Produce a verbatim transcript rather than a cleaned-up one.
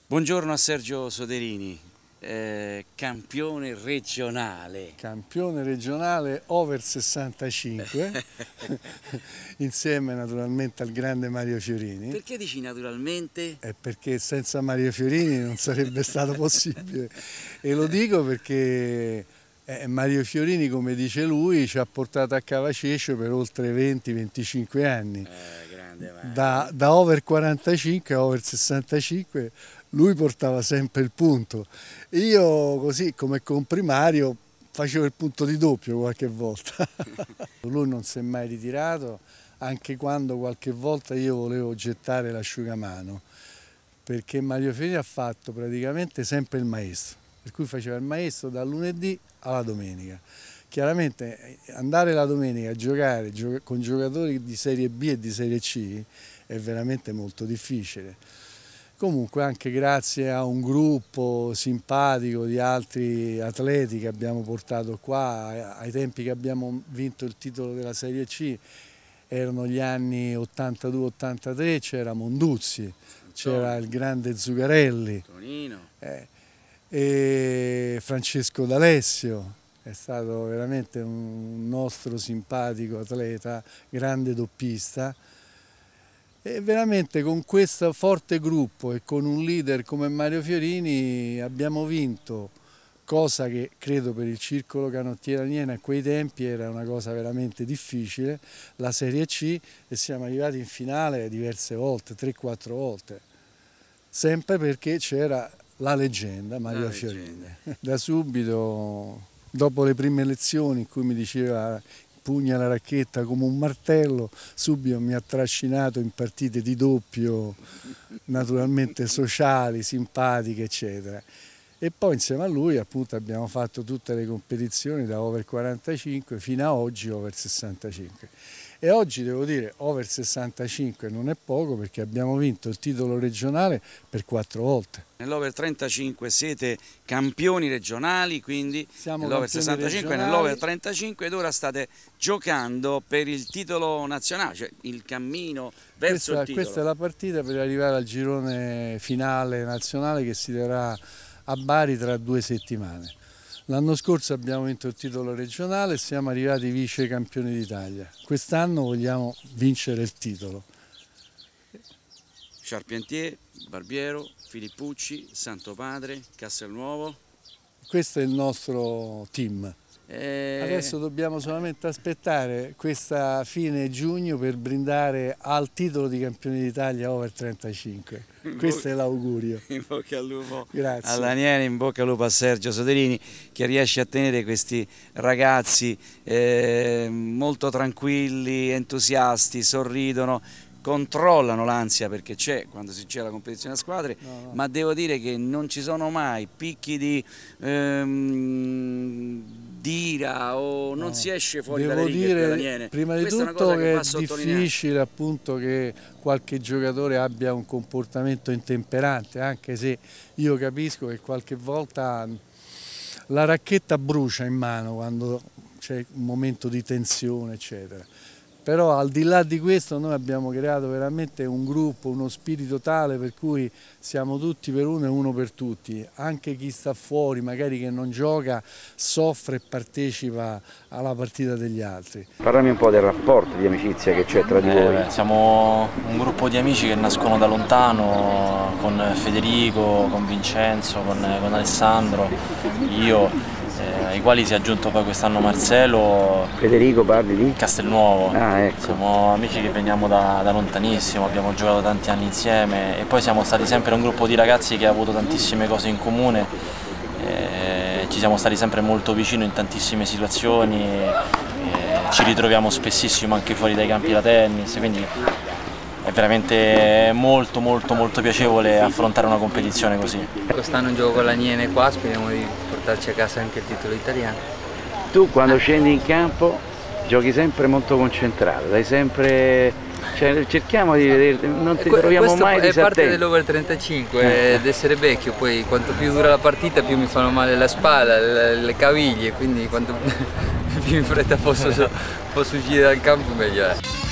Buongiorno a Sergio Soderini, eh, campione regionale. Campione regionale over sessantacinque, insieme naturalmente al grande Mario Fiorini. Perché dici naturalmente? È perché senza Mario Fiorini non sarebbe stato possibile. E lo dico perché eh, Mario Fiorini, come dice lui, ci ha portato a Cavacescio per oltre venti venticinque anni. Eh, grande Mario. Da, da over quarantacinque a over sessantacinque lui portava sempre il punto. Io così come comprimario facevo il punto di doppio qualche volta. Lui non si è mai ritirato, anche quando qualche volta io volevo gettare l'asciugamano, perché Mario Fiorini ha fatto praticamente sempre il maestro, per cui faceva il maestro dal lunedì alla domenica. Chiaramente andare la domenica a giocare con giocatori di Serie B e di Serie C è veramente molto difficile. Comunque anche grazie a un gruppo simpatico di altri atleti che abbiamo portato qua, ai tempi che abbiamo vinto il titolo della Serie C, erano gli anni ottantadue ottantatré, c'era Monduzzi, c'era il grande Zuccarelli, eh, e Francesco D'Alessio, è stato veramente un nostro simpatico atleta, grande doppista. E veramente con questo forte gruppo e con un leader come Mario Fiorini abbiamo vinto, cosa che credo per il Circolo Canottieri Aniene a quei tempi era una cosa veramente difficile, la Serie C, e siamo arrivati in finale diverse volte, tre quattro volte, sempre perché c'era la leggenda Mario la Fiorini. Leggenda. Da subito, dopo le prime lezioni in cui mi diceva pugna la racchetta come un martello, subito mi ha trascinato in partite di doppio, naturalmente sociali, simpatiche, eccetera. E poi insieme a lui appunto abbiamo fatto tutte le competizioni da over quarantacinque fino a oggi over sessantacinque. E oggi devo dire over sessantacinque non è poco, perché abbiamo vinto il titolo regionale per quattro volte. Nell'over trentacinque siete campioni regionali, quindi nell'over sessantacinque e nell'over trentacinque, ed ora state giocando per il titolo nazionale, cioè il cammino verso questa, il titolo. Questa è la partita per arrivare al girone finale nazionale che si terrà a Bari tra due settimane. L'anno scorso abbiamo vinto il titolo regionale e siamo arrivati vice campioni d'Italia. Quest'anno vogliamo vincere il titolo. Charpentier, Barbiero, Filippucci, Santopadre, Castelnuovo. Questo è il nostro team. E... Adesso dobbiamo solamente aspettare questa fine giugno per brindare al titolo di campione d'Italia over trentacinque. Questo è l'augurio. In bocca al lupo. Grazie. All'Aniene, in bocca al lupo a Sergio Soderini, che riesce a tenere questi ragazzi eh, molto tranquilli, entusiasti, sorridono, controllano l'ansia, perché c'è quando si c'è la competizione a squadre, no, no. Ma devo dire che non ci sono mai picchi di ehm, d'ira o non no. si esce fuori devo dalle righe dell'Aniene. Prima di Questa tutto è, che che è difficile appunto che qualche giocatore abbia un comportamento intemperante, anche se io capisco che qualche volta la racchetta brucia in mano quando c'è un momento di tensione, eccetera. Però al di là di questo noi abbiamo creato veramente un gruppo, uno spirito tale per cui siamo tutti per uno e uno per tutti. Anche chi sta fuori, magari che non gioca, soffre e partecipa alla partita degli altri. Parlami un po' del rapporto di amicizia che c'è tra di eh, voi. Beh, siamo un gruppo di amici che nascono da lontano, con Federico, con Vincenzo, con, con Alessandro, io. Eh, ai quali si è aggiunto poi quest'anno Marcello. Federico, parli di? Castelnuovo. Ah, ecco. Siamo amici che veniamo da, da lontanissimo, abbiamo giocato tanti anni insieme e poi siamo stati sempre un gruppo di ragazzi che ha avuto tantissime cose in comune, eh, ci siamo stati sempre molto vicino in tantissime situazioni, eh, ci ritroviamo spessissimo anche fuori dai campi da tennis, quindi è veramente molto molto molto piacevole affrontare una competizione così. Quest'anno gioco con l'Aniene qua, speriamo di portarci a casa anche il titolo italiano. Tu quando scendi in campo giochi sempre molto concentrato, dai sempre, cioè, cerchiamo di vedere, non ti troviamo mai disattenti. È parte dell'over trentacinque eh. ed essere vecchio, poi quanto più dura la partita più mi fanno male la spalla, le, le caviglie, quindi quanto più in fretta posso, posso uscire dal campo meglio è.